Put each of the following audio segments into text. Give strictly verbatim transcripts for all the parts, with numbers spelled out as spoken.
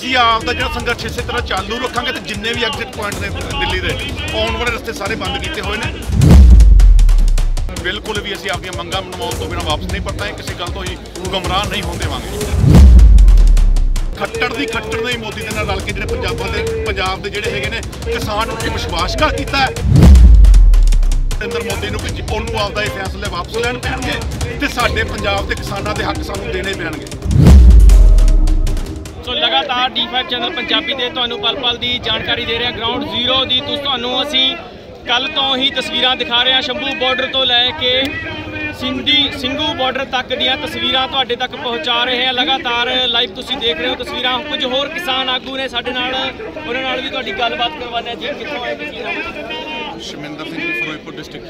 ਅਸੀਂ ਆਪ ਦਾ ਜਿਹੜਾ ਸੰਘਰਸ਼ ਇਸੇ ਤਰ੍ਹਾਂ ਚਾਲੂ ਰੱਖਾਂਗੇ ਤੇ ਜਿੰਨੇ ਵੀ ਐਗਜ਼ਿਟ ਪੁਆਇੰਟ ਨੇ ਦਿੱਲੀ ਦੇ ਆਉਣ ਵਾਲੇ ਰਸਤੇ ਸਾਰੇ ਬੰਦ ਕੀਤੇ ਹੋਏ ਨੇ। ਬਿਲਕੁਲ ਵੀ ਅਸੀਂ ਆਪਣੀਆਂ ਮੰਗਾਂ ਮਨਵਾਉਣ ਤੋਂ ਬਿਨਾਂ ਵਾਪਸ ਨਹੀਂ ਪਰਤਾਂਗੇ, ਕਿਸੇ ਗੱਲ ਤੋਂ ਹੀ ਗੁੰਮਰਾਹ ਨਹੀਂ ਹੋਣ ਦੇਵਾਂਗੇ। ਖੱਟੜ ਦੀ ਖੱਟੜ ਨੇ ਮੋਦੀ ਦੇ ਨਾਲ ਰਲ ਕੇ ਜਿਹੜੇ ਪੰਜਾਬਾਂ ਦੇ ਪੰਜਾਬ ਦੇ ਜਿਹੜੇ ਹੈਗੇ ਨੇ ਕਿਸਾਨ ਨੂੰ ਵਿਸ਼ਵਾਸਘਾਤ ਕੀਤਾ ਹੈ। ਨਰਿੰਦਰ ਮੋਦੀ ਨੂੰ ਕਿ ਉਹਨੂੰ ਆਪਦਾ ਇਹ ਫੈਸਲੇ ਵਾਪਸ ਲੈਣ ਪੈਣਗੇ ਤੇ ਸਾਡੇ ਪੰਜਾਬ ਦੇ ਕਿਸਾਨਾਂ ਦੇ ਹੱਕ ਸਾਨੂੰ ਦੇਣੇ ਪੈਣਗੇ। ਸੋ ਲਗਾਤਾਰ ਡੀ ਫਾਈਵ ਚੈਨਲ ਪੰਜਾਬੀ ਦੇ ਤੁਹਾਨੂੰ ਪਲ ਪਲ ਦੀ ਜਾਣਕਾਰੀ ਦੇ ਰਹੇ ਹਾਂ, ਗਰਾਊਂਡ ਜ਼ੀਰੋ ਦੀ। ਤੁਸੀਂ ਤੁਹਾਨੂੰ ਅਸੀਂ ਕੱਲ ਤੋਂ ਹੀ ਤਸਵੀਰਾਂ ਦਿਖਾ ਰਹੇ ਹਾਂ, ਸ਼ੰਭੂ ਬਾਰਡਰ ਤੋਂ ਲੈ ਕੇ ਸਿੰਧੀ ਸਿੰਘੂ ਬਾਰਡਰ ਤੱਕ ਦੀਆਂ ਤਸਵੀਰਾਂ ਤੁਹਾਡੇ ਤੱਕ ਪਹੁੰਚਾ ਰਹੇ ਹਾਂ। ਲਗਾਤਾਰ ਲਾਈਵ ਤੁਸੀਂ ਦੇਖ ਰਹੇ ਹੋ ਤਸਵੀਰਾਂ। ਕੁਝ ਹੋਰ ਕਿਸਾਨ ਆਗੂ ਨੇ ਸਾਡੇ ਨਾਲ, ਉਹਨਾਂ ਨਾਲ ਵੀ ਤੁਹਾਡੀ ਗੱਲਬਾਤ ਕਰਵਾਉਂਦੇ ਜੀ। ਕਿੱਥੋਂ ਆਏ ਤੁਸੀਂ? ਸ਼ਮਿੰਦਰ ਸਿੰਘ ਜੀ, ਫਿਰੋਜ਼ਪੁਰ ਡਿਸਟ੍ਰਿਕਟ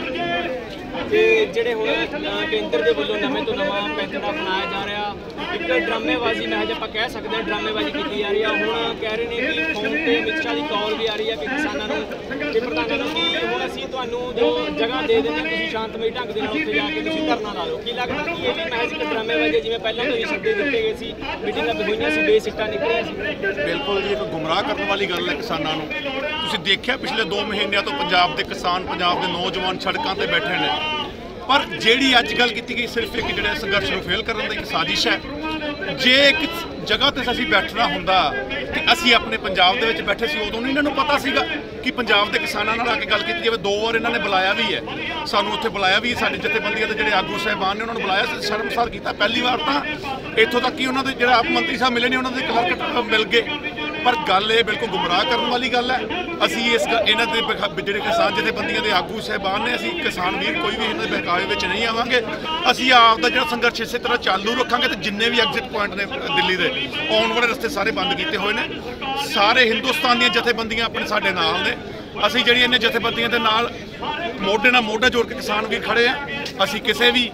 ਤੋਂ। ਤੇ ਜਿਹੜੇ ਹੁਣ ਕੇਂਦਰ ਦੇ ਵੱਲੋਂ ਨਵੇਂ ਤੋਂ ਨਵਾਂ ਪੈਂਤੜਾ ਅਪਣਾਇਆ ਜਾ ਰਿਹਾ, ਇੱਕ ਡਰਾਮੇਬਾਜ਼ੀ ਮੈਂ ਆਪਾਂ ਕਹਿ ਸਕਦੇ ਹਾਂ ਡਰਾਮੇਬਾਜ਼ੀ ਕੀਤੀ ਜਾ ਰਹੀ ਆ। ਹੁਣ ਕਹਿ ਰਹੇ ਨੇ ਕਿ ਫੋਨ ਤੇ ਅਮਿਤ ਸ਼ਾਹ ਦੀ ਕਾਲ ਵੀ ਆ ਰਹੀ ਹੈ ਕਿ ਕਿਸਾਨਾਂ ਨੂੰ ਤੇ ਪ੍ਰਧਾਨਾਂ ਨੂੰ ਕਿ ਹੁਣ ਅਸੀਂ ਤੁਹਾਨੂੰ ਜੋ ਜਗ੍ਹਾ ਦੇ ਦਿੰਦੇ, ਤੁਸੀਂ ਸ਼ਾਂਤਮਈ ਢੰਗ ਦੇ ਨਾਲ ਉੱਥੇ ਜਾ ਕੇ ਤੁਸੀਂ ਧਰਨਾ ਲਾ ਲਓ। ਕੀ ਲੱਗਦਾ ਕਿ ਇਹ ਵੀ ਮਹਿਜ਼ ਇੱਕ ਡਰਾਮੇਬਾਜ਼ੀ, ਜਿਵੇਂ ਪਹਿਲਾਂ ਤੋਂ ਹੀ ਸੱਦੇ ਦਿੱਤੇ ਗਏ ਸੀ, ਮੀਟਿੰਗਾਂ ਹੋਈਆਂ ਸੀ, ਬੇਸਿੱਟਾ ਨਿਕਲਿਆ ਸੀ? ਬਿਲਕੁਲ ਜੀ, ਇੱਕ ਗੁੰਮਰਾਹ ਕਰਨ ਵਾਲੀ ਗੱਲ ਹੈ ਕਿਸਾਨਾਂ ਨੂੰ। ਤੁਸੀਂ ਦੇਖਿਆ ਪਿਛਲੇ ਦੋ ਮਹੀਨਿਆਂ ਤੋਂ ਪੰਜਾਬ ਦੇ ਕਿਸਾਨ, ਪੰਜਾਬ ਦੇ ਨੌਜਵਾਨ ਸੜਕਾਂ ਤੇ ਬੈਠੇ ਨੇ, ਪਰ ਜਿਹੜੀ ਅੱਜ ਗੱਲ ਕੀਤੀ ਗਈ ਸਿਰਫ ਇੱਕ ਜਿਹੜੇ ਸੰਘਰਸ਼ ਨੂੰ ਫੇਲ ਕਰਨ ਦੀ ਇੱਕ ਸਾਜ਼ਿਸ਼ ਹੈ। ਜੇ ਇੱਕ ਜਗ੍ਹਾ ਤੇ ਅਸੀਂ ਬੈਠਣਾ ਹੁੰਦਾ ਕਿ ਅਸੀਂ ਆਪਣੇ ਪੰਜਾਬ ਦੇ ਵਿੱਚ ਬੈਠੇ ਸੀ, ਉਦੋਂ ਨਹੀਂ ਇਹਨਾਂ ਨੂੰ ਪਤਾ ਸੀਗਾ ਕਿ ਪੰਜਾਬ ਦੇ ਕਿਸਾਨਾਂ ਨਾਲ ਆ ਕੇ ਗੱਲ ਕੀਤੀ ਜਾਵੇ। ਦੋ ਵਾਰ ਇਹਨਾਂ ਨੇ ਬੁਲਾਇਆ ਵੀ ਹੈ ਸਾਨੂੰ, ਉੱਥੇ ਬੁਲਾਇਆ ਵੀ, ਸਾਡੇ ਜਥੇਬੰਦੀਆਂ ਦੇ ਜਿਹੜੇ ਆਗੂ ਸਾਹਿਬਾਨ ਨੇ ਉਹਨਾਂ ਨੂੰ ਬੁਲਾਇਆ ਸੀ, ਸ਼ਰਮਸਾਰ ਕੀਤਾ। ਪਹਿਲੀ ਵਾਰ ਤਾਂ ਇੱਥੋਂ ਤੱਕ ਕਿ ਉਹਨਾਂ ਦੇ ਜਿਹੜਾ ਆਪ ਮੰਤਰੀ ਸਾਹਿਬ ਮਿਲੇ ਨੇ, ਉਹਨਾਂ ਦੇ ਕਲਰਕ ਮਿਲ ਗਏ। ਪਰ ਗੱਲ ਇਹ ਬਿਲਕੁਲ ਗੁੰਮਰਾਹ ਕਰਨ ਵਾਲੀ ਗੱਲ ਹੈ। ਅਸੀਂ ਇਸ ਇਹਨਾਂ ਦੇ ਜਿਹੜੇ ਕਿਸਾਨ ਜਥੇਬੰਦੀਆਂ ਦੇ ਆਗੂ ਸਾਹਿਬਾਨ ਨੇ, ਅਸੀਂ ਕਿਸਾਨ ਵੀਰ ਕੋਈ ਵੀ ਇਹਨਾਂ ਦੇ ਬਹਿਕਾਵੇ ਵਿੱਚ ਨਹੀਂ ਆਵਾਂਗੇ। ਅਸੀਂ ਆਪ ਦਾ ਜਿਹੜਾ ਸੰਘਰਸ਼ ਇਸੇ ਤਰ੍ਹਾਂ ਚਾਲੂ ਰੱਖਾਂਗੇ ਤੇ ਜਿੰਨੇ ਵੀ ਐਗਜ਼ਿਟ ਪੁਆਇੰਟ ਨੇ ਦਿੱਲੀ ਦੇ ਆਉਣ ਵਾਲੇ ਰਸਤੇ ਸਾਰੇ ਬੰਦ ਕੀਤੇ ਹੋਏ ਨੇ। ਸਾਰੇ ਹਿੰਦੁਸਤਾਨ ਦੀਆਂ ਜਥੇਬੰਦੀਆਂ ਆਪਣੇ ਸਾਡੇ ਨਾਲ ਨੇ। ਅਸੀਂ ਜਿਹੜੀ ਇਹਨਾਂ ਜਥੇਬੰਦੀਆਂ ਦੇ ਨਾਲ ਮੋਢੇ ਨਾਲ ਮੋਢਾ ਜੋੜ ਕੇ ਕਿਸਾਨ ਵੀਰ ਖੜੇ ਆ। ਅਸੀਂ ਕਿਸੇ ਵੀ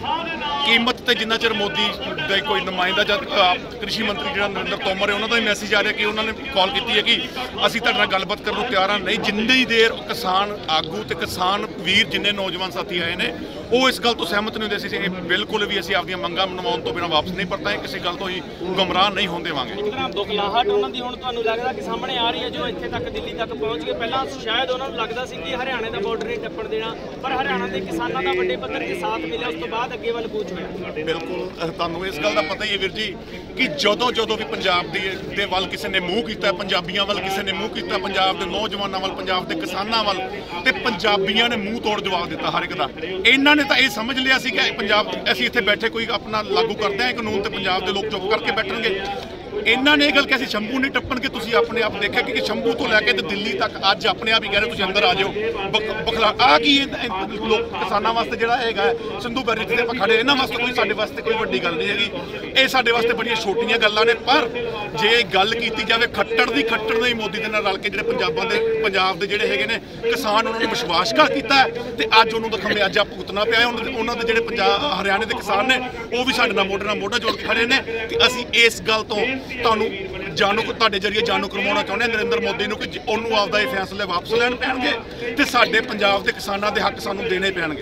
ਕੀਮਤ ਤੇ ਜਿੰਨਾ ਚਿਰ ਮੋਦੀ ਦਾ ਕੋਈ ਨੁਮਾਇੰਦਾ ਜਾਂ ਕ੍ਰਿਸ਼ੀ ਮੰਤਰੀ ਜਿਹੜਾ ਨਰਿੰਦਰ ਤੋਮਰ ਹੈ, ਉਹਨਾਂ ਦਾ ਵੀ ਮੈਸੇਜ ਆ ਰਿਹਾ ਕਿ ਉਹਨਾਂ ਨੇ ਕਾਲ ਕੀਤੀ ਹੈ ਕਿ ਅਸੀਂ ਤੁਹਾਡੇ ਨਾਲ ਗੱਲਬਾਤ ਕਰਨ ਨੂੰ ਤਿਆਰ ਹਾਂ। ਨਹੀਂ, ਜਿੰਨੀ ਦੇਰ ਕਿਸਾਨ ਆਗੂ ਤੇ ਕਿਸਾਨ ਵੀਰ ਜਿੰਨੇ ਨੌਜਵਾਨ ਸਾਥੀ ਆਏ ਨੇ ਉਹ ਇਸ ਗੱਲ ਤੋਂ ਸਹਿਮਤ ਨਹੀਂ ਹੁੰਦੇ ਸੀ, ਬਿਲਕੁਲ ਵੀ ਅਸੀਂ ਆਪਣੀਆਂ ਮੰਗਾਂ ਮਨਵਾਉਣ ਤੋਂ ਬਿਨਾਂ ਵਾਪਸ ਨਹੀਂ ਪਰਤਾਂਗੇ, ਕਿਸੇ ਗੱਲ ਤੋਂ ਹੀ ਗੁੰਮਰਾਹ ਨਹੀਂ ਹੋਣ ਦੇਵਾਂਗੇ। ਇੱਕ ਤਰ੍ਹਾਂ ਬੁਖਲਾਹਟ ਉਹਨਾਂ ਦੀ ਹੁਣ ਤੁਹਾਨੂੰ ਲੱਗਦਾ ਕਿ ਸਾਹਮਣੇ ਆ ਰਹੀ ਹੈ, ਜੋ ਇੱਥੇ ਤੱਕ ਦਿੱਲੀ ਤੱਕ ਪਹੁੰਚ ਗਏ। ਪਹਿਲਾਂ ਸ਼ਾਇਦ ਉਹਨਾਂ ਨੂੰ ਲੱਗਦਾ ਸੀ ਕਿ ਹਰਿਆਣੇ ਦਾ ਬਾਰਡਰ ਨਹੀਂ ਟੱਪਣ ਦੇਣਾ, ਪਰ ਹਰਿਆਣਾ ਦੇ ਕਿਸਾਨਾਂ ਦਾ ਵੱਡੇ ਪੱਧਰ ਤੇ ਸਾਥ ਮਿਲਿਆ, ਉਸ ਤੋਂ ਬਾਅਦ ਅੱਗੇ ਵੱਲ ਕੂਚ ਹੋਇਆ। ਬਿਲਕੁਲ, ਤੁਹਾਨੂੰ ਇਸ ਗੱਲ ਦਾ ਪਤਾ ਹੀ ਹੈ ਵੀਰ ਜੀ ਕਿ ਜਦੋਂ ਜਦੋਂ ਵੀ ਪੰਜਾਬ ਦੀ ਦੇ ਵੱਲ ਕਿਸੇ ਨੇ ਮੂੰਹ ਕੀਤਾ, ਪੰਜਾਬੀਆਂ ਵੱਲ ਕਿਸੇ ਨੇ ਮੂੰਹ ਕੀਤਾ, ਪੰਜਾਬ ਦੇ ਨੌਜਵਾਨਾਂ ਵੱਲ, ਪੰਜਾਬ ਦੇ ਕਿਸਾਨਾਂ ਵੱਲ, ਤੇ ਪੰਜਾਬੀਆਂ ਨੇ ਮੂੰਹ ਤੋੜ ਜਵਾਬ ਦਿੱਤਾ ਹਰ ਇੱਕ ਦਾ। ਇਹਨਾਂ ਨੇ ਤਾਂ ਇਹ ਸਮਝ ਲਿਆ ਸੀ ਕਿ ਪੰਜਾਬ ਅਸੀਂ ਇੱਥੇ ਬੈਠੇ ਕੋਈ ਆਪਣਾ ਲਾਗੂ ਕਰਦੇ ਹਾਂ ਕਾਨੂੰਨ ਤੇ ਪੰਜਾਬ ਦੇ ਲੋਕ ਚੁੱਪ ਕਰਕੇ ਬੈਠਣਗੇ। ਇਹਨਾਂ ਨੇ ਇਹ ਗੱਲ ਕਿ ਅਸੀਂ ਸ਼ੰਭੂ ਨਹੀਂ ਟੱਪਣਗੇ। ਤੁਸੀਂ ਆਪਣੇ ਆਪ ਦੇਖਿਆ ਕਿ ਸ਼ੰਭੂ ਤੋਂ ਲੈ ਕੇ ਤੇ ਦਿੱਲੀ ਤੱਕ ਅੱਜ ਆਪਣੇ ਆਪ ਹੀ ਕਹਿ ਰਹੇ ਤੁਸੀਂ ਅੰਦਰ ਆ ਜਾਓ। ਬਖਲਾ ਆ ਕੀ ਲੋਕ ਕਿਸਾਨਾਂ ਵਾਸਤੇ ਜਿਹੜਾ ਹੈਗਾ ਸਿੰਧੂ ਬੈਰੀ ਤੇ ਆਪਾਂ ਖੜੇ, ਇਹਨਾਂ ਵਾਸਤੇ ਕੋਈ ਸਾਡੇ ਵਾਸਤੇ ਕੋਈ ਵੱਡੀ ਗੱਲ ਨਹੀਂ ਹੈਗੀ। ਇਹ ਸਾਡੇ ਵਾਸਤੇ ਬੜੀਆਂ ਛੋਟੀਆਂ ਗੱਲਾਂ ਨੇ। ਪਰ ਜੇ ਗੱਲ ਕੀਤੀ ਜਾਵੇ ਖੱਟੜ ਦੀ ਖੱਟੜ ਨੇ ਮੋਦੀ ਦੇ ਨਾਲ ਰਲ ਕੇ ਜਿਹੜੇ ਪੰਜਾਬਾਂ ਦੇ ਪੰਜਾਬ ਦੇ ਜਿਹੜੇ ਹੈਗੇ ਨੇ ਕਿਸਾਨ, ਉਹਨਾਂ ਨੇ ਵਿਸ਼ਵਾਸਘਾਤ ਕੀਤਾ ਤੇ ਅੱਜ ਉਹਨੂੰ ਦਾ ਖਮਿਆਜਾ ਭੁਗਤਣਾ ਪਿਆ। ਉਹਨਾਂ ਦੇ ਜਿਹੜੇ ਪੰਜਾਬ ਹਰਿਆਣੇ ਦੇ ਕਿਸਾਨ ਨੇ ਉਹ ਵੀ ਸਾਡੇ ਨਾਲ ਮੋਢੇ ਨਾਲ ਮੋਢਾ ਜੋੜ ਕੇ ਖੜੇ ਨੇ ਕਿ ਅਸੀਂ ਇਸ ਗੱਲ ਤੋਂ ਤੁਹਾਨੂੰ ਜਾਣੂ ਤੁਹਾਡੇ ਜਰੀਏ ਜਾਣੂ ਕਰਵਾਉਣਾ ਚਾਹੁੰਦੇ ਹਾਂ ਨਰਿੰਦਰ ਮੋਦੀ ਨੂੰ ਕਿ ਉਹਨੂੰ ਆਪਦਾ ਇਹ ਫੈਸਲੇ ਵਾਪਸ ਲੈਣ ਪੈਣਗੇ ਤੇ ਸਾਡੇ ਪੰਜਾਬ ਦੇ ਕਿਸਾਨਾਂ ਦੇ ਹੱਕ ਸਾਨੂੰ ਦੇਣੇ ਪੈਣਗੇ।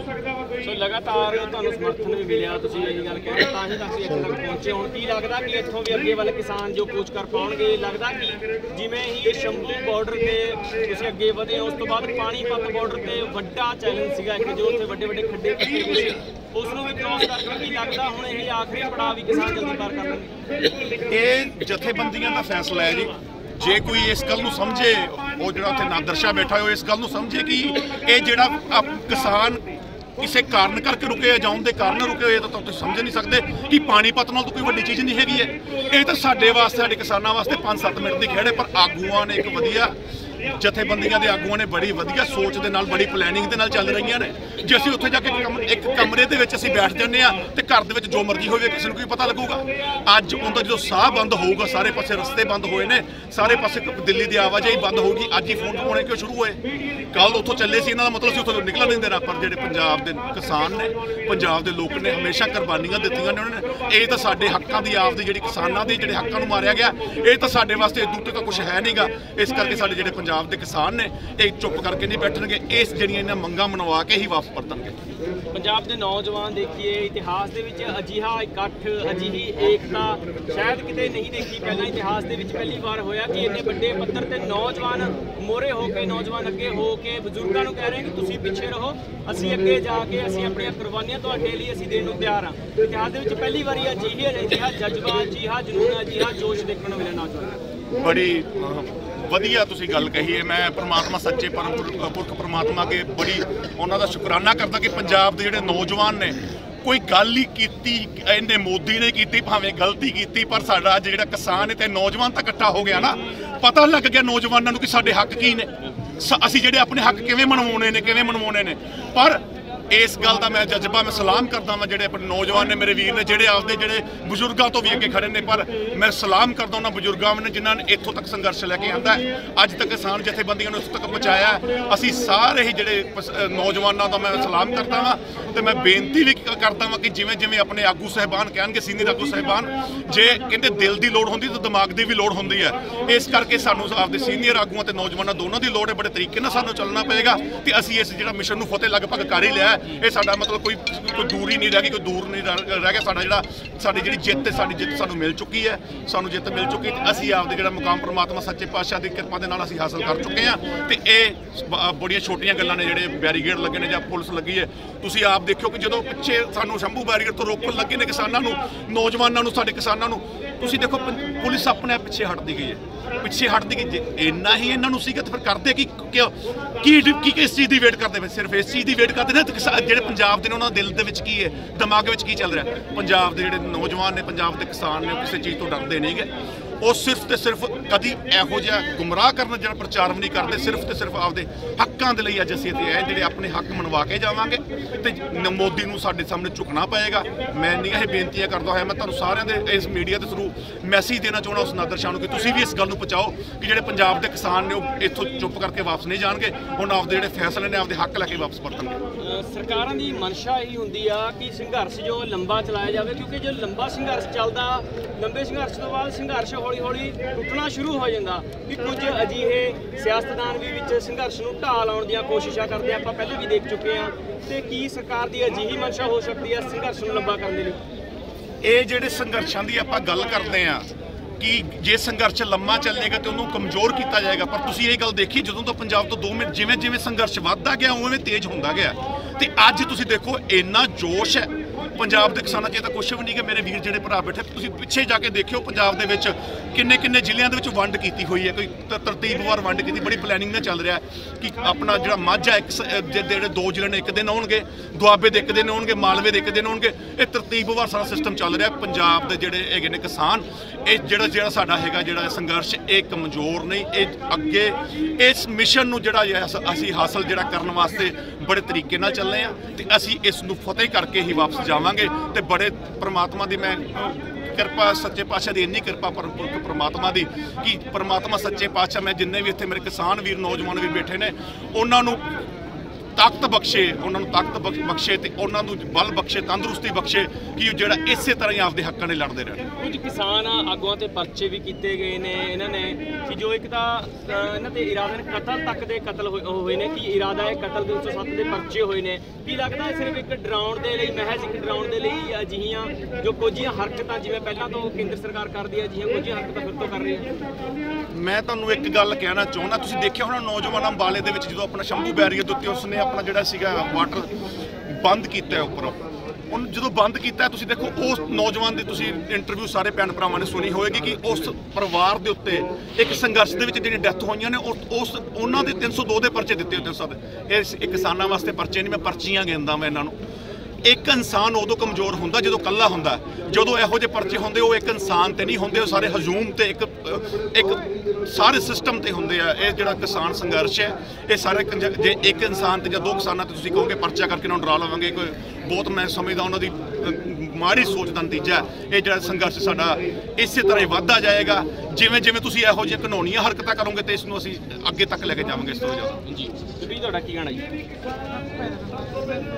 ਸੋ ਲਗਾਤਾਰ ਤੁਹਾਨੂੰ ਸਮਰਥਨ ਵੀ ਮਿਲਿਆ, ਤੁਸੀਂ ਇਹ ਗੱਲ ਕਹਿ ਰਹੇ ਤਾਂ ਹੀ ਅਸੀਂ ਇੱਥੇ ਤੱਕ ਪਹੁੰਚੇ। ਹੁਣ ਕੀ ਲੱਗਦਾ ਕਿ ਇੱਥੋਂ ਵੀ ਅੱਗੇ ਵਾਲੇ ਕਿਸਾਨ ਜੋ ਕੂਚ ਕਰ ਪਾਉਣਗੇ? ਲੱਗਦਾ ਕਿ ਜਿਵੇਂ ਹੀ ਸ਼ੰਭੂ ਬਾਰਡਰ ਤੇ ਤੁਸੀਂ ਅੱਗੇ ਵਧੇ, ਉਸ ਤੋਂ ਬਾਅਦ ਪਾਣੀਪਤ ਬਾਰਡਰ ਤੇ ਵੱਡਾ ਚੈਲੰਜ ਸੀਗਾ ਇੱਕ, ਜੋ ਉੱਥੇ ਵੱਡੇ ਵੱਡੇ ਖੱਡੇ ਕੱਟੇ ਗਏ ਸੀ, ਉਸ ਨੂੰ ਵੀ ਕ੍ਰੋਸ ਕਰਕੇ ਕੀ ਲੱਗਦਾ ਹੁਣ ਇਹ ਆਖਰੀ ਪੜਾਅ ਵੀ ਕਿਸਾਨ ਜਲਦੀ ਪਾਰ ਕਰ ਲੈਣਗੇ? ਇਹ ਜਥੇਬੰਦੀਆਂ ਦਾ ਫੈਸਲਾ ਹੈ ਜੀ। ਜੇ ਕੋਈ ਇਸ ਗੱਲ ਨੂੰ ਸਮਝੇ, ਉਹ ਜਿਹੜਾ ਉੱਥੇ ਨਾਦਰਸ਼ਾ ਬੈਠਾ ਹੋਇਆ ਇਸ ਗੱਲ ਨੂੰ ਸਮਝੇ ਕਿ ਇਹ ਜਿਹੜਾ ਕਿਸਾਨ ਕਿਸੇ ਕਾਰਨ ਕਰਕੇ ਰੁਕੇ, ਜਾਉਣ ਦੇ ਕਾਰਨ ਰੁਕੇ ਹੋਏ, ਤਾਂ ਤੁਸੀਂ ਸਮਝ ਨਹੀਂ ਸਕਦੇ ਕਿ ਪਾਣੀਪਤ ਨਾਲ ਤਾਂ ਕੋਈ ਵੱਡੀ ਚੀਜ਼ ਨਹੀਂ ਹੈਗੀ ਹੈ। ਇਹ ਤਾਂ ਸਾਡੇ ਵਾਸਤੇ, ਸਾਡੇ ਕਿਸਾਨਾਂ ਵਾਸਤੇ ਪੰਜ ਸੱਤ ਮਿੰਟ ਦੀ ਖੇਡ ਹੈ। ਪਰ ਆਗੂਆਂ ਨੇ ਇੱਕ ਵਧੀਆ, ਜਥੇਬੰਦੀਆਂ ਦੇ ਆਗੂਆਂ ਨੇ ਬੜੀ ਵਧੀਆ ਸੋਚ ਦੇ ਨਾਲ, ਬੜੀ ਪਲੈਨਿੰਗ ਦੇ ਨਾਲ ਚੱਲ ਰਹੀਆਂ ਨੇ। ਜੇ ਅਸੀਂ ਉੱਥੇ ਜਾ ਕੇ ਇੱਕ ਕਮਰੇ ਦੇ ਵਿੱਚ ਅਸੀਂ ਬੈਠ ਜਾਂਦੇ ਆ ਤੇ ਘਰ ਦੇ ਵਿੱਚ ਜੋ ਮਰਜ਼ੀ ਹੋਵੇ ਕਿਸੇ ਨੂੰ ਕੀ ਪਤਾ ਲੱਗੂਗਾ। ਅੱਜ ਉਹਦਾ ਜਦੋਂ ਸਾਹ ਬੰਦ ਹੋਊਗਾ, ਸਾਰੇ ਪਾਸੇ ਰਸਤੇ ਬੰਦ ਹੋਏ ਨੇ, ਸਾਰੇ ਪਾਸੇ ਦਿੱਲੀ ਦੀ ਆਵਾਜਾਈ ਬੰਦ ਹੋਊਗੀ। ਅੱਜ ਹੀ ਫੋਨ ਹੋਣੇ ਕਿਉਂ ਸ਼ੁਰੂ ਹੋਏ? ਕੱਲ ਉੱਥੋਂ ਚੱਲੇ ਸੀ, ਇਹਨਾਂ ਦਾ ਮਤਲਬ ਸੀ ਉੱਥੋਂ ਨਿਕਲਣ ਨਹੀਂ ਦੇਣਾ। ਪਰ ਜਿਹੜੇ ਪੰਜਾਬ ਦੇ ਕਿਸਾਨ ਨੇ, ਪੰਜਾਬ ਦੇ ਲੋਕ ਨੇ ਹਮੇਸ਼ਾ ਕੁਰਬਾਨੀਆਂ ਦਿੱਤੀਆਂ ਨੇ ਉਹਨਾਂ ਨੇ। ਇਹ ਤਾਂ ਸਾਡੇ ਹੱਕਾਂ ਦੀ, ਆਪ ਦੀ ਜਿਹੜੀ ਕਿਸਾਨਾਂ ਦੇ ਜਿਹੜੇ ਹੱਕਾਂ ਨੂੰ ਮਾਰਿਆ ਗਿਆ, ਇਹ ਤਾਂ ਸਾਡੇ ਵਾਸਤੇ ਦੂਤੇ ਤਾਂ ਕੁਝ ਹੈ ਨਹੀਂਗਾ। ਇਸ ਕਰਕੇ ਸਾਡੇ ਜਿਹੜੇ पंजाब के किसान ने ये चुप करके नहीं बैठणगे, इस ਜਿਹੜੀਆਂ ਇਹਨਾਂ ਮੰਗਾਂ ਮਨਵਾ ਕੇ ਹੀ ਵਾਪਸ ਪਰਤਣਗੇ। ਪੰਜਾਬ ਦੇ ਨੌਜਵਾਨ ਦੇਖੀਏ ਇਤਿਹਾਸ ਦੇ ਵਿੱਚ ਅਜਿਹਾ ਇਕੱਠ, ਅਜਿਹੀ ਏਕਤਾ ਸ਼ਾਇਦ ਕਿਤੇ ਨਹੀਂ ਦੇਖੀ ਪਹਿਲਾਂ। ਇਤਿਹਾਸ ਦੇ ਵਿੱਚ ਪਹਿਲੀ ਵਾਰ ਹੋਇਆ ਕਿ ਇੰਨੇ ਵੱਡੇ ਪੱਧਰ ਤੇ ਨੌਜਵਾਨ ਮੋਹਰੇ ਹੋ ਕੇ, ਨੌਜਵਾਨ ਅੱਗੇ ਹੋ ਕੇ ਬਜ਼ੁਰਗਾਂ ਨੂੰ ਕਹਿ ਰਹੇ ਕਿ ਤੁਸੀਂ ਪਿੱਛੇ ਰਹੋ, ਅਸੀਂ ਅੱਗੇ ਜਾ ਕੇ ਅਸੀਂ ਆਪਣੀਆਂ ਕੁਰਬਾਨੀਆਂ ਤੁਹਾਡੇ ਲਈ ਅਸੀਂ ਦੇਣ ਨੂੰ ਤਿਆਰ ਹਾਂ। ਇਤਿਹਾਸ ਦੇ ਵਿੱਚ ਪਹਿਲੀ ਵਾਰੀ ਅਜਿਹੀ ਅਜਿਹਾ ਜਜ਼ਬਾ, ਅਜਿਹਾ ਜਨੂਨ, ਅਜਿਹਾ ਜੋਸ਼ ਦੇਖਣ ਨੂੰ ਮਿਲਿਆ ਨੌਜਵਾਨ। ਬੜੀ ਵਧੀਆ ਤੁਸੀਂ ਗੱਲ ਕਹੀ ਹੈ। ਮੈਂ ਪ੍ਰਮਾਤਮਾ ਸੱਚੇ ਪਰਮ ਪੁਰਖ ਪ੍ਰਮਾਤਮਾ ਅੱਗੇ ਬੜੀ ਉਹਨਾਂ ਦਾ ਸ਼ੁਕਰਾਨਾ ਕਰਦਾ ਕਿ ਪੰਜਾਬ ਦੇ ਜਿਹੜੇ ਨੌਜਵਾਨ ਨੇ ਕੋਈ ਗੱਲ ਹੀ ਕੀਤੀ, ਇਹਨੇ ਮੋਦੀ ਨੇ ਕੀਤੀ, ਭਾਵੇਂ ਗਲਤੀ ਕੀਤੀ, ਪਰ ਸਾਡਾ ਅੱਜ ਜਿਹੜਾ ਕਿਸਾਨ ਹੈ ਤੇ ਨੌਜਵਾਨ ਤਾਂ ਇਕੱਠਾ ਹੋ ਗਿਆ ਨਾ, ਪਤਾ ਲੱਗ ਗਿਆ ਨੌਜਵਾਨਾਂ ਨੂੰ ਕਿ ਸਾਡੇ ਹੱਕ ਕੀ ਨੇ, ਅਸੀਂ ਜਿਹੜੇ ਆਪਣੇ ਹੱਕ ਕਿਵੇਂ ਮਨਵਾਉਣੇ ਨੇ, ਕਿਵੇਂ ਮਨਵਾਉਣੇ ਨੇ। ਪਰ ਇਸ ਗੱਲ ਦਾ ਮੈਂ ਜਜ਼ਬਾ ਮੈਂ ਸਲਾਮ ਕਰਦਾ ਵਾਂ ਜਿਹੜੇ ਆਪਣੇ ਨੌਜਵਾਨ ਨੇ, ਮੇਰੇ ਵੀਰ ਨੇ, ਜਿਹੜੇ ਆਪਦੇ ਜਿਹੜੇ ਬਜ਼ੁਰਗਾਂ ਤੋਂ ਵੀ ਅੱਗੇ ਖੜੇ ਨੇ। ਪਰ ਮੈਂ ਸਲਾਮ ਕਰਦਾ ਉਹਨਾਂ ਬਜ਼ੁਰਗਾਂ ਨੇ ਜਿਨ੍ਹਾਂ ਨੇ ਇੱਥੋਂ ਤੱਕ ਸੰਘਰਸ਼ ਲੈ ਕੇ ਆਂਦਾ, ਅੱਜ ਤੱਕ ਕਿਸਾਨ ਜਥੇਬੰਦੀਆਂ ਨੂੰ ਇੱਥੋਂ ਤੱਕ ਪਹੁੰਚਾਇਆ। ਅਸੀਂ ਸਾਰੇ ਹੀ ਜਿਹੜੇ ਨੌਜਵਾਨਾਂ ਦਾ ਮੈਂ ਸਲਾਮ ਕਰਦਾ ਵਾਂ ਤੇ ਮੈਂ ਬੇਨਤੀ ਵੀ ਕਰਦਾ ਵਾਂ ਕਿ ਜਿਵੇਂ ਜਿਵੇਂ ਆਪਣੇ ਆਗੂ ਸਾਹਿਬਾਨ ਕਹਿਣਗੇ, ਸੀਨੀਅਰ ਆਗੂ ਸਾਹਿਬਾਨ, ਜੇ ਕਹਿੰਦੇ ਦਿਲ ਦੀ ਲੋੜ ਹੁੰਦੀ ਤਾਂ ਦਿਮਾਗ ਦੀ ਵੀ ਲੋੜ ਹੁੰਦੀ ਹੈ। ਇਸ ਕਰਕੇ ਸਾਨੂੰ ਆਪਦੇ ਸੀਨੀਅਰ ਆਗੂਆਂ ਤੇ ਨੌਜਵਾਨਾਂ ਦੋਨਾਂ ਦੀ ਲੋੜ ਹੈ। ਬੜੇ ਤਰੀਕੇ ਨਾਲ ਸਾਨੂੰ ਚੱਲਣਾ ਪਏਗਾ ਤੇ ਅਸੀਂ ਇਸ ਜਿਹੜਾ ਮਿਸ਼ਨ ਨੂੰ ਫਤਿਹ ਲਗਭਗ ਕਰ ਹੀ ਲਿਆ। ਇਹ ਸਾਡਾ ਮਤਲਬ ਕੋਈ ਕੋਈ ਦੂਰ ਹੀ ਨਹੀਂ ਰਹਿ ਗਈ, ਕੋਈ ਦੂਰ ਨਹੀਂ ਰਹਿ ਗਿਆ। ਸਾਡਾ ਜਿਹੜਾ ਸਾਡੀ ਜਿਹੜੀ ਜਿੱਤ ਹੈ, ਸਾਡੀ ਜਿੱਤ ਸਾਨੂੰ ਮਿਲ ਚੁੱਕੀ ਹੈ, ਸਾਨੂੰ ਜਿੱਤ ਮਿਲ ਚੁੱਕੀ ਤੇ ਅਸੀਂ ਆਪਦੇ ਜਿਹੜਾ ਮੁਕਾਮ ਪ੍ਰਮਾਤਮਾ ਸੱਚੇ ਪਾਤਸ਼ਾਹ ਦੀ ਕਿਰਪਾ ਦੇ ਨਾਲ ਅਸੀਂ ਹਾਸਲ ਕਰ ਚੁੱਕੇ ਹਾਂ। ਤੇ ਇਹ ਬੜੀਆਂ ਛੋਟੀਆਂ ਗੱਲਾਂ ਨੇ, ਜਿਹੜੇ ਬੈਰੀਗੇਡ ਲੱਗੇ ਨੇ ਜਾਂ ਪੁਲਿਸ ਲੱਗੀ ਹੈ। ਤੁਸੀਂ ਆਪ ਦੇਖਿਓ ਕਿ ਜਦੋਂ ਪਿੱਛੇ ਸਾਨੂੰ ਸ਼ੰਭੂ ਬੈਰੀਗੇਡ ਤੋਂ ਰੋਕਣ ਲੱਗੇ ਨੇ ਕਿਸਾਨਾਂ ਨੂੰ, ਨੌਜਵਾਨਾਂ ਨੂੰ, ਸਾਡੇ ਕਿਸਾਨਾਂ ਨੂੰ, ਤੁਸੀਂ ਦੇਖੋ ਪੁਲਿਸ ਆਪਣੇ ਆਪ ਪਿੱਛੇ ਹਟਦੀ ਗਈ ਹੈ, ਪਿੱਛੇ ਹਟਦੀ ਗਈ। ਜੇ ਇੰਨਾ ਹੀ ਇਹਨਾਂ ਨੂੰ ਸੀਗਾ ਤਾਂ ਫਿਰ ਕਰਦੇ ਕੀ ਕੀ ਕੀ ਕਿਸ ਚੀਜ਼ ਦੀ ਵੇਟ ਕਰਦੇ? ਸਿਰਫ ਇਸ ਚੀਜ਼ ਦੀ ਵੇਟ ਕਰਦੇ ਨੇ। ਜਿਹੜੇ ਪੰਜਾਬ ਦੇ ਨੇ ਉਹਨਾਂ ਦੇ ਦਿਲ ਦੇ ਵਿੱਚ ਕੀ ਹੈ, ਦਿਮਾਗ ਵਿੱਚ ਕੀ ਚੱਲ ਰਿਹਾ? ਪੰਜਾਬ ਦੇ ਜਿਹੜੇ ਨੌਜਵਾਨ ਨੇ, ਪੰਜਾਬ ਦੇ ਕਿਸਾਨ ਨੇ, ਉਹ ਕਿਸੇ ਚੀਜ਼ ਤੋਂ ਡਰਦੇ ਨਹੀਂ ਗੇ। ਉਹ ਸਿਰਫ ਤੇ ਸਿਰਫ ਕਦੀ ਇਹੋ ਜਿਹਾ ਗੁੰਮਰਾਹ ਕਰਨ ਜਿਹੜਾ ਪ੍ਰਚਾਰ ਵੀ ਨਹੀਂ ਕਰਦੇ, ਸਿਰਫ ਤੇ ਸਿਰਫ ਆਪਦੇ ਹੱਕਾਂ ਦੇ ਲਈ ਅੱਜ ਅਸੀਂ ਇੱਥੇ ਆਏ, ਜਿਹੜੇ ਆਪਣੇ ਹੱਕ ਮਨਵਾ ਕੇ ਜਾਵਾਂਗੇ ਤੇ ਮੋਦੀ ਨੂੰ ਸਾਡੇ ਸਾਹਮਣੇ ਝੁਕਣਾ ਪਏਗਾ। ਮੈਂ ਨਹੀਂ ਇਹ ਬੇਨਤੀਆਂ ਕਰਦਾ ਹੋਇਆ ਮੈਂ ਤੁਹਾਨੂੰ ਸਾਰਿਆਂ ਦੇ ਇਸ ਮੀਡੀਆ ਦੇ ਥਰੂ ਮੈਸੇਜ ਦੇਣਾ ਚਾਹੁੰਦਾ ਉਸ ਨਾਦਰ ਸ਼ਾਹ ਨੂੰ ਕਿ ਤੁਸੀਂ ਵੀ ਇਸ ਗੱਲ ਨੂੰ ਪਹੁੰਚਾਓ ਕਿ ਜਿਹੜੇ ਪੰਜਾਬ ਦੇ ਕਿਸਾਨ ਨੇ ਉਹ ਇੱਥੋਂ ਚੁੱਪ ਕਰਕੇ ਵਾਪਸ ਨਹੀਂ ਜਾਣਗੇ। ਹੁਣ ਆਪਦੇ ਜਿਹੜੇ ਫੈਸਲੇ ਨੇ, ਆਪਦੇ ਹੱਕ ਲੈ ਕੇ ਵਾਪਸ ਪਰਤਣਗੇ। ਸਰਕਾਰਾਂ ਦੀ ਮਨਸ਼ਾ ਇਹੀ ਹੁੰਦੀ ਆ ਕਿ ਸੰਘਰਸ਼ ਜੋ ਲੰਬਾ ਚਲਾਇਆ ਜਾਵੇ, ਕਿਉਂਕਿ ਜੋ ਲੰਬਾ ਸੰਘਰਸ਼ ਚੱਲਦਾ, ਲੰਬੇ ਸੰਘਰਸ਼ ਤੋਂ ਬਾਅਦ ਸੰਘਰਸ਼ ਹੌਲੀ ਹੌਲੀ ਟੁੱਟਣਾ ਸ਼ੁਰੂ ਹੋ ਜਾਂਦਾ। ਕਿ ਕੁਝ ਅਜਿਹੇ ਸਿਆਸਤਦਾਨ ਵੀ ਵਿੱਚ ਸੰਘਰਸ਼ ਨੂੰ ਢਾਹ ਲਾਉਣ ਦੀਆਂ ਕੋਸ਼ਿਸ਼ਾਂ ਕਰਦੇ, ਆਪਾਂ ਪਹਿਲਾਂ ਵੀ ਦੇਖ ਚੁੱਕੇ ਹਾਂ। ਤੇ ਕੀ ਸਰਕਾਰ ਦੀ ਅਜਿਹੀ ਮਨਸ਼ਾ ਹੋ ਸਕਦੀ ਹੈ ਸੰਘਰਸ਼ ਨੂੰ ਲੰਬਾ ਕਰਨ ਦੇ ਲਈ? ਇਹ ਜਿਹੜੇ ਸੰਘਰਸ਼ਾਂ ਦੀ ਆਪਾਂ ਗੱਲ ਕਰਦੇ ਹਾਂ ਕਿ ਜੇ ਸੰਘਰਸ਼ ਲੰਮਾ ਚੱਲੇਗਾ ਤੇ ਉਹਨੂੰ ਕਮਜ਼ੋਰ ਕੀਤਾ ਜਾਏਗਾ। ਪਰ ਤੁਸੀਂ ਇਹ ਗੱਲ ਦੇਖੀ, ਜਦੋਂ ਤੋਂ ਪੰਜਾਬ ਤੋਂ ਦੋ ਮਿੰਟ ਜਿਵੇਂ ਜਿਵੇਂ ਸੰਘਰਸ਼ ਵੱਧਦਾ ਗਿਆ ਉਵੇਂ ਤੇਜ਼ ਹੁੰਦਾ ਗਿਆ। ਤੇ ਅੱਜ ਤੁਸੀਂ ਦੇਖੋ ਇੰਨਾ ਜੋਸ਼ ਹੈ ਪੰਜਾਬ ਦੇ ਕਿਸਾਨਾਂ 'ਚ, ਤਾਂ ਕੁਛ ਵੀ ਨਹੀਂ ਕਿ ਮੇਰੇ ਵੀਰ ਜਿਹੜੇ ਭਰਾ ਬੈਠੇ, ਤੁਸੀਂ ਪਿੱਛੇ ਜਾ ਕੇ ਦੇਖਿਓ ਪੰਜਾਬ ਦੇ ਵਿੱਚ ਕਿੰਨੇ ਕਿੰਨੇ ਜ਼ਿਲ੍ਹਿਆਂ ਦੇ ਵਿੱਚ ਵੰਡ ਕੀਤੀ ਹੋਈ ਹੈ, ਕੋਈ ਤਰਤੀਬਵਾਰ ਵੰਡ ਕੀਤੀ, ਬੜੀ ਪਲੈਨਿੰਗ ਨਾਲ ਚੱਲ ਰਿਹਾ ਕਿ ਆਪਣਾ ਜਿਹੜਾ ਮਾਝਾ ਇੱਕ ਜਿਹੜੇ ਦੋ ਜ਼ਿਲ੍ਹੇ ਨੇ ਇੱਕ ਦਿਨ ਆਉਣਗੇ, ਦੁਆਬੇ ਦੇ ਇੱਕ ਦਿਨ ਆਉਣਗੇ, ਮਾਲਵੇ ਦੇ ਇੱਕ ਦਿਨ ਆਉਣਗੇ। ਇਹ ਤਰਤੀਬਵਾਰ ਸਾਰਾ ਸਿਸਟਮ ਚੱਲ ਰਿਹਾ। ਪੰਜਾਬ ਦੇ ਜਿਹੜੇ ਹੈਗੇ ਨੇ ਕਿਸਾਨ, ਇਹ ਜਿਹੜਾ ਜਿਹੜਾ ਸਾਡਾ ਹੈਗਾ ਜਿਹੜਾ ਸੰਘਰਸ਼, ਇਹ ਕਮਜ਼ੋਰ ਨਹੀਂ, ਇਹ ਅੱਗੇ ਇਸ ਮਿਸ਼ਨ ਨੂੰ ਜਿਹੜਾ ਅਸੀਂ ਹਾਸਲ ਜਿਹੜਾ ਕਰਨ ਵਾਸਤੇ ਬੜੇ ਤਰੀਕੇ ਨਾਲ ਚੱਲੇ ਆ ਤੇ ਅਸੀਂ ਇਸ ਨੂੰ ਫਤਿਹ ਕਰਕੇ ਹੀ ਵਾਪਸ ਜਾਵਾਂਗੇ। ਤੇ ਬੜੇ ਪ੍ਰਮਾਤਮਾ ਦੀ ਮੈਂ ਕਿਰਪਾ, ਸੱਚੇ ਪਾਤਸ਼ਾਹ ਦੀ ਇੰਨੀ ਕਿਰਪਾ ਪ੍ਰਮਾਤਮਾ ਦੀ ਕਿ ਪ੍ਰਮਾਤਮਾ ਸੱਚੇ ਪਾਤਸ਼ਾਹ, ਮੈਂ ਜਿੰਨੇ ਵੀ ਇੱਥੇ ਮੇਰੇ ਕਿਸਾਨ ਵੀਰ ਨੌਜਵਾਨ ਵੀ ਬੈਠੇ ਨੇ, ਉਹਨਾਂ ਨੂੰ ਤਾਕਤ ਬਖਸ਼ੇ, ਉਹਨਾਂ ਨੂੰ ਤਾਕਤ ਬਖਸ਼ੇ ਤੇ ਉਹਨਾਂ ਨੂੰ ਬਲ ਬਖਸ਼ੇ, ਤੰਦਰੁਸਤੀ ਬਖਸ਼ੇ ਕਿ ਉਹ ਜਿਹੜਾ ਇਸੇ ਤਰ੍ਹਾਂ ਹੀ ਆਪਦੇ ਹੱਕਾਂ ਲਈ ਲੜਦੇ ਰਹਿਣ। ਕੁਝ ਕਿਸਾਨ ਆਗੂਆਂ ਤੇ ਪਰਚੇ ਵੀ ਕੀਤੇ ਗਏ ਨੇ ਇਹਨਾਂ ਨੇ ਕਿ ਜੋ ਇੱਕ ਤਾਂ ਇਹਨਾਂ ਤੇ ਇਰਾਦੇ ਨੇ ਕਤਲ ਤੱਕ ਦੇ ਕਤਲ ਹੋਏ ਨੇ, ਕਿ ਇਰਾਦਾ ਹੈ ਕਤਲ ਦੇ ਉੱਤੇ ਸੱਤ ਦੇ ਪਰਚੇ ਹੋਏ ਨੇ। ਕੀ ਲੱਗਦਾ ਸਿਰਫ ਇੱਕ ਡਰਾਉਣ ਦੇ ਲਈ, ਮਹਿਜ਼ ਇੱਕ ਡਰਾਉਣ ਦੇ ਲਈ ਅਜਿਹੀਆਂ ਜੋ ਕੁਝੀਆਂ ਹਰਕਤਾਂ ਜਿਵੇਂ ਪਹਿਲਾਂ ਤੋਂ ਕੇਂਦਰ ਸਰਕਾਰ ਕਰਦੀ ਹੈ, ਅਜਿਹੀਆਂ ਕੁਝੀਆਂ ਹਰਕਤਾਂ ਫਿਰ ਤੋਂ ਕਰ ਰਹੀ ਹੈ? ਮੈਂ ਤੁਹਾਨੂੰ ਇੱਕ ਗੱਲ ਕਹਿਣਾ ਚਾਹੁੰਦਾ, ਤੁਸੀਂ ਦੇਖਿਆ ਹੋਣਾ ਨੌਜਵਾਨ ਅੰਬਾਲੇ ਦੇ ਵਿੱਚ ਜਦੋਂ ਆਪਣਾ ਸ਼ੰਭੂ ਬੈਰੀਅਰ ਦੇ ਉੱਤੇ ਉਸਨੇ ਆਪਣਾ ਜਿਹੜਾ ਸੀਗਾ ਵਾਟਰ ਬੰਦ ਕੀਤਾ ਉੱਪਰੋਂ, ਉਹਨੂੰ ਜਦੋਂ ਬੰਦ ਕੀਤਾ ਤੁਸੀਂ ਦੇਖੋ ਉਸ ਨੌਜਵਾਨ ਦੀ ਤੁਸੀਂ ਇੰਟਰਵਿਊ ਸਾਰੇ ਭੈਣ ਭਰਾਵਾਂ ਨੇ ਸੁਣੀ ਹੋਏਗੀ ਕਿ ਉਸ ਪਰਿਵਾਰ ਦੇ ਉੱਤੇ ਇੱਕ ਸੰਘਰਸ਼ ਦੇ ਵਿੱਚ ਜਿਹੜੀ ਡੈਥ ਹੋਈਆਂ ਨੇ ਉਸ ਉਹਨਾਂ ਦੇ ਤਿੰਨ ਸੌ ਦੋ ਦੇ ਪਰਚੇ ਦਿੱਤੇ ਹੋਏ। ਤਿੰਨ ਸੌ ਦੇ ਇਹ ਕਿਸਾਨਾਂ ਵਾਸਤੇ ਪਰਚੇ ਨਹੀਂ, ਮੈਂ ਪਰਚੀਆਂ ਗਿਣਦਾ ਮੈਂ ਇਹਨਾਂ ਨੂੰ। ਇੱਕ ਇਨਸਾਨ ਉਦੋਂ ਕਮਜ਼ੋਰ ਹੁੰਦਾ ਜਦੋਂ ਇਕੱਲਾ ਹੁੰਦਾ, ਜਦੋਂ ਇਹੋ ਜਿਹੇ ਪਰਚੇ ਹੁੰਦੇ ਉਹ ਇੱਕ ਇਨਸਾਨ ਤੇ ਨਹੀਂ ਹੁੰਦੇ, ਉਹ ਸਾਰੇ ਹਜੂਮ ਤੇ ਇੱਕ ਇੱਕ ਸਾਰੇ ਸਿਸਟਮ ਤੇ ਹੁੰਦੇ ਆ। ਇਹ ਜਿਹੜਾ ਕਿਸਾਨ ਸੰਘਰਸ਼ ਹੈ ਇਹ ਸਾਰੇ ਜੇ ਇੱਕ ਇਨਸਾਨ ਤੇ ਜਾਂ ਦੋ ਕਿਸਾਨਾਂ ਤੇ ਤੁਸੀਂ ਕਹੋਗੇ ਪਰਚਾ ਕਰਕੇ ਉਹਨਾਂ ਨੂੰ ਡਰਾ ਲਵਾਂਗੇ, ਕੋਈ ਬਹੁਤ ਮੈਂ ਸਮਝਦਾ ਉਹਨਾਂ ਦੀ ਮਾੜੀ ਸੋਚ ਦਾ ਨਤੀਜਾ। ਇਹ ਜਿਹੜਾ ਸੰਘਰਸ਼ ਸਾਡਾ ਇਸੇ ਤਰ੍ਹਾਂ ਹੀ ਵੱਧਦਾ ਜਾਏਗਾ। ਜਿਵੇਂ ਜਿਵੇਂ ਤੁਸੀਂ ਇਹੋ ਜਿਹੇ ਕਾਨੂੰਨੀਆਂ ਹਰਕਤਾਂ ਕਰੋਗੇ ਤੇ ਇਸ ਨੂੰ ਅਸੀਂ ਅੱਗੇ ਤੱਕ ਲੈ ਕੇ ਜਾਵਾਂਗੇ ਇਸ ਤੋਂ ਜ਼ਿਆਦਾ। ਜੀ ਤੁਹਾਡਾ ਕੀ ਕਹਿਣਾ ਜੀ?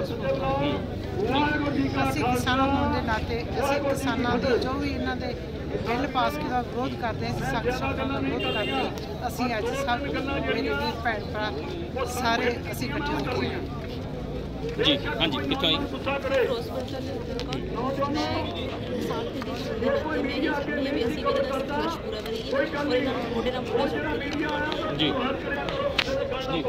ਅਸੀਂ ਕਿਸਾਨ ਹੋਣ ਦੇ ਨਾਤੇ ਅਸੀਂ ਕਿਸਾਨਾਂ ਦੇ ਜੋ ਵੀ ਇਹਨਾਂ ਦੇ ਬਿੱਲ ਪਾਸ ਕੀਤਾ ਵਿਰੋਧ ਕਰਦੇ ਹਾਂ, ਸਖਤ ਸ਼ਬਦਾਂ ਦਾ ਵਿਰੋਧ ਕਰਦੇ ਅਸੀਂ ਅੱਜ ਸਭ ਮੇਰੇ ਵੀਰ ਭੈਣ ਭਰਾ ਸਾਰੇ ਅਸੀਂ ਇਕੱਠੇ ਹੋ ਕੇ ਹਾਂ। ਜੀ ਹਾਂਜੀ, ਕਿੱਥੋਂ ਆਈ? ਫਿਰੋਜ਼ਪੁਰ ਤੋਂ ਨਿਰੰਕੌਰ। ਮੈਂ ਕਿਸਾਨ ਤੇ ਦੀ ਸ਼ੁਰੂ ਕਰਦੀ ਮੈਂ ਇਹ ਚਾਹੁੰਦੀ ਹਾਂ ਵੀ ਅਸੀਂ ਵੀ ਜਿਹੜਾ ਸੰਘਰਸ਼ ਪੂਰਾ ਕਰੀਏ ਔਰ ਇਹਨਾਂ ਨੂੰ ਮੋਢੇ ਨਾਲ ਮੋਢਾ ਜੋੜ ਕੇ ਜੀ ਜੀ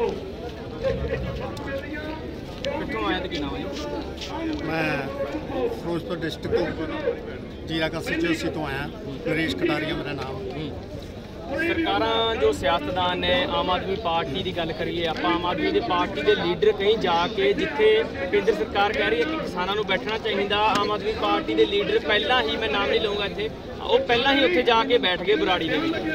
ਕਿੱਥੋਂ ਆਇਆ ਤੇ ਕੀ ਨਾਮ ਹੈ? ਮੈਂ ਫਿਰੋਜ਼ਪੁਰ ਡਿਸਟ੍ਰਿਕਟ ਤੋਂ ਜੀਰਾ ਕੰਸਟੀਚੁਐਂਸੀ ਤੋਂ ਆਇਆ। ਨਰੇਸ਼ ਕਟਾਰੀਆ ਮੇਰਾ ਨਾਮ। ਸਰਕਾਰਾਂ ਜੋ ਸਿਆਸਤਦਾਨ ਨੇ, ਆਮ ਆਦਮੀ ਪਾਰਟੀ ਦੀ ਗੱਲ ਕਰੀਏ ਆਪਾਂ, ਆਮ ਆਦਮੀ ਦੀ ਪਾਰਟੀ ਦੇ ਲੀਡਰ ਕहीं ਜਾ ਕੇ ਜਿੱਥੇ ਕੇਂਦਰ ਸਰਕਾਰ ਕਹਿ ਰਹੀ ਹੈ ਕਿ ਕਿਸਾਨਾਂ ਨੂੰ ਬੈਠਣਾ ਚਾਹੀਦਾ, ਆਮ ਆਦਮੀ ਪਾਰਟੀ ਦੇ ਲੀਡਰ ਪਹਿਲਾਂ ਹੀ, ਮੈਂ ਨਾਮ ਨਹੀਂ ਲਊਂਗਾ ਇੱਥੇ, ਉਹ ਪਹਿਲਾਂ ਹੀ ਉੱਥੇ ਜਾ ਕੇ ਬੈਠ ਗਏ ਬਰਾੜੀ ਦੇ ਵਿੱਚ।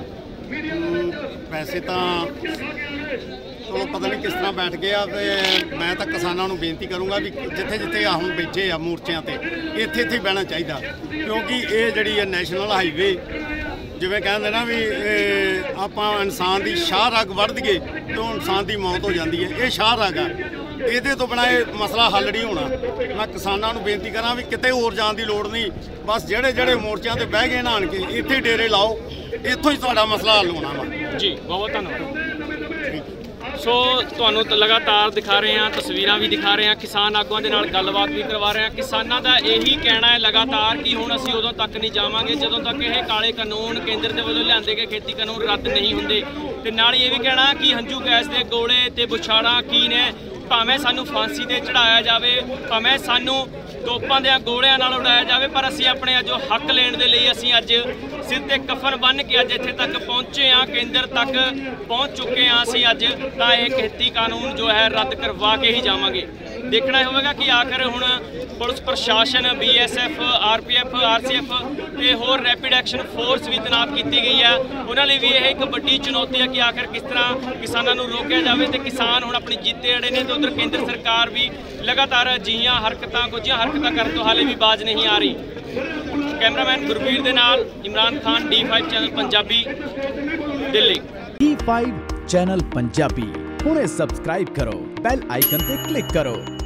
ਵੈਸੇ ਤਾਂ ਚਲੋ ਪਤਾ ਨਹੀਂ ਕਿਸ ਤਰ੍ਹਾਂ ਬੈਠ ਗਿਆ, ਤੇ ਮੈਂ ਤਾਂ ਕਿਸਾਨਾਂ ਨੂੰ ਬੇਨਤੀ ਕਰੂੰਗਾ ਵੀ ਜਿੱਥੇ ਜਿੱਥੇ ਆ ਹੁਣ ਬੈਠੇ ਆ ਮੋਰਚਿਆਂ ਤੇ, ਇੱਥੇ ਇੱਥੇ ਬਹਿਣਾ ਚਾਹੀਦਾ, ਕਿਉਂਕਿ ਇਹ ਜਿਹੜੀ ਹੈ ਨੈਸ਼ਨਲ ਹਾਈਵੇ, ਜਿਵੇਂ ਕਹਿੰਦੇ ਨਾ ਵੀ ਆਪਾਂ ਇਨਸਾਨ ਦੀ ਸ਼ਾਹ ਰਗ ਵੱਢ ਦਈਏ ਤੇ ਉਹ ਇਨਸਾਨ ਦੀ ਮੌਤ ਹੋ ਜਾਂਦੀ ਹੈ। ਇਹ ਸ਼ਾਹ ਰਗ ਆ, ਇਹਦੇ ਤੋਂ ਬਿਨਾਂ ਇਹ ਮਸਲਾ ਹੱਲ ਨਹੀਂ ਹੋਣਾ। ਮੈਂ ਕਿਸਾਨਾਂ ਨੂੰ ਬੇਨਤੀ ਕਰਾਂ ਵੀ ਕਿਤੇ ਹੋਰ ਜਾਣ ਦੀ ਲੋੜ ਨਹੀਂ, ਬਸ ਜਿਹੜੇ ਜਿਹੜੇ ਮੋਰਚਿਆਂ ਤੇ ਬਹਿ ਗਏ ਨਾਣ ਕੇ ਇੱਥੇ ਡੇਰੇ ਲਾਓ, ਇੱਥੋਂ ਹੀ ਤੁਹਾਡਾ ਮਸਲਾ ਹੱਲ ਹੋਣਾ ਵਾ। ਜੀ ਬਹੁਤ ਬਹੁਤ ਧੰਨਵਾਦ। ਸੋ ਤੁਹਾਨੂੰ ਤਾਂ ਲਗਾਤਾਰ ਦਿਖਾ ਰਹੇ ਹਾਂ, ਤਸਵੀਰਾਂ ਵੀ ਦਿਖਾ ਰਹੇ ਹਾਂ, ਕਿਸਾਨ ਆਗੂਆਂ ਦੇ ਨਾਲ ਗੱਲਬਾਤ ਵੀ ਕਰਵਾ ਰਹੇ ਹਾਂ। ਕਿਸਾਨਾਂ ਦਾ ਇਹੀ ਕਹਿਣਾ ਹੈ ਲਗਾਤਾਰ ਕਿ ਹੁਣ ਅਸੀਂ ਉਦੋਂ ਤੱਕ ਨਹੀਂ ਜਾਵਾਂਗੇ ਜਦੋਂ ਤੱਕ ਇਹ ਕਾਲੇ ਕਾਨੂੰਨ ਕੇਂਦਰ ਦੇ ਵੱਲੋਂ ਲਿਆਂਦੇ ਗਏ ਖੇਤੀ ਕਾਨੂੰਨ ਰੱਦ ਨਹੀਂ ਹੁੰਦੇ। ਤੇ ਨਾਲ ਹੀ ਇਹ ਵੀ ਕਹਿਣਾ ਕਿ ਹੰਝੂ ਗੈਸ ਦੇ ਗੋਲੇ ਤੇ ਬੁਛਾੜਾਂ ਕੀ ਨੇ, ਭਾਵੇਂ ਸਾਨੂੰ ਫਾਂਸੀ ਤੇ ਚੜਾਇਆ ਜਾਵੇ, ਭਾਵੇਂ ਸਾਨੂੰ ਤੋਪਾਂ ਦੇ ਗੋਲਿਆਂ ਨਾਲ ਉਡਾਇਆ ਜਾਵੇ, ਪਰ ਅਸੀਂ ਆਪਣੇ ਅੱਜ ਹੱਕ ਲੈਣ ਦੇ ਲਈ ਅਸੀਂ ਅੱਜ ਸਿਰ ਤੇ ਕਫਨ ਬੰਨ੍ਹ ਕੇ ਅੱਜ ਇੱਥੇ ਤੱਕ ਪਹੁੰਚੇ ਹਾਂ, ਕੇਂਦਰ ਤੱਕ ਪਹੁੰਚ ਚੁੱਕੇ ਹਾਂ ਅਸੀਂ ਅੱਜ। ਤਾਂ ਇਹ ਖੇਤੀ ਕਾਨੂੰਨ ਜੋ ਹੈ ਰੱਦ ਕਰਵਾ ਕੇ ਹੀ ਜਾਵਾਂਗੇ। ਦੇਖਣਾ ਇਹ ਹੋਵੇਗਾ ਕਿ ਆਖਰ ਹੁਣ ਪੁਲਿਸ ਪ੍ਰਸ਼ਾਸਨ, B S F, R P F, R C F ਤੇ ਹੋਰ ਰੈਪਿਡ ਐਕਸ਼ਨ ਫੋਰਸ ਵੀ ਤੈਨਾਤ ਕੀਤੀ ਗਈ ਹੈ। ਉਹਨਾਂ ਲਈ ਵੀ ਇਹ ਇੱਕ ਵੱਡੀ ਚੁਣੌਤੀ ਹੈ ਕਿ ਆਖਰ ਕਿਸ ਤਰ੍ਹਾਂ ਕਿਸਾਨਾਂ ਨੂੰ ਰੋਕਿਆ ਜਾਵੇ ਤੇ ਕਿਸਾਨ ਹੁਣ ਆਪਣੀ ਜਿੱਤੇ ਅੜੇ ਨੇ, ਤੇ ਉਧਰ ਕੇਂਦਰ ਸਰਕਾਰ ਵੀ ਲਗਾਤਾਰ ਅਜਿਹੀਆਂ ਹਰਕਤਾਂ ਕੁਝੀਆਂ ਹਰਕਤਾਂ ਕਰਨ ਤੋਂ ਹਾਲੇ ਵੀ ਬਾਜ਼ ਨਹੀਂ ਆ ਰਹੀ। ਕੈਮਰਾਮੈਨ ਗੁਰਵੀਰ ਦੇ ਨਾਲ Imran Khan, D five channel Punjabi, Delhi. D five channel Punjabi ਹੁਣੇ ਸਬਸਕ੍ਰਾਈਬ ਕਰੋ, ਬੈਲ ਆਈਕਨ ਤੇ ਕਲਿੱਕ ਕਰੋ।